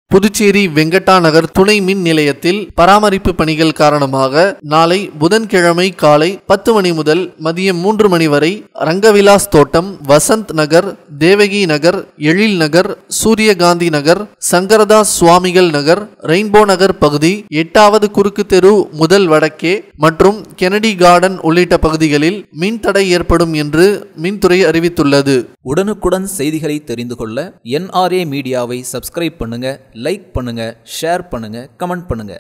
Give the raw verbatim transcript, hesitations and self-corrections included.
புதுச்சேரி வெங்கட்டா நகர் துணை மின் நிலையத்தில் பராமரிப்பு பணிகள் காரணமாக நாளை புதன்கிழமை காலை பத்து மணி முதல் மதியம் மூன்று மணி வரை ரங்கவிலாஸ் தோட்டம், வசந்த் நகர், தேவகி நகர், எழில் நகர், சூரியகாந்தி நகர், சங்கரதாஸ் சுவாமிகள் நகர், ரெயின்போ நகர் பகுதி, எட்டாவது குறுக்கு தெரு முதல் வடக்கே மற்றும் கெனடி கார்டன் உள்ளிட்ட பகுதிகளில் மின் தடை ஏற்படும் என்று மின்துறை அறிவித்துள்ளது. உடனுக்குடன் செய்திகளை தெரிந்து கொள்ள என் ஆர் ஏ மீடியாவை சப்ஸ்கிரைப் பண்ணுங்க, லைக் பண்ணுங்க, ஷேர் பண்ணுங்க, கமெண்ட் பண்ணுங்க.